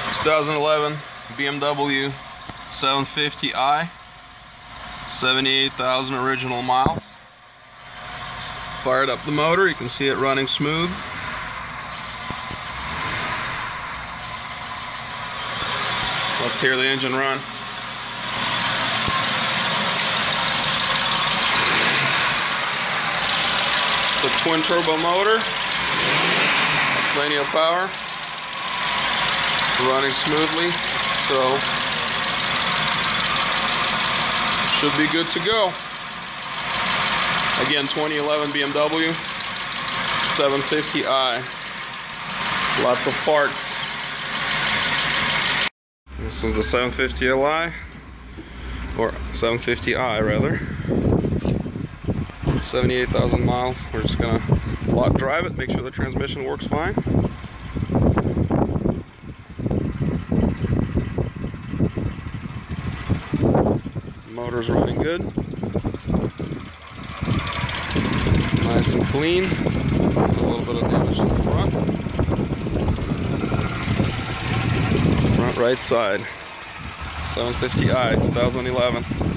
2011 BMW 750i, 78,000 original miles. Just fired up the motor, you can see it running smooth. Let's hear the engine run. It's a twin turbo motor, plenty of power, running smoothly, so should be good to go. Again, 2011 BMW 750i, lots of parts. This is the 750Li, or 750i rather. 78,000 miles. We're just gonna lot drive it, make sure the transmission works fine. Motor's running good. Nice and clean. A little bit of damage to the front. Front right side. 750i 2011.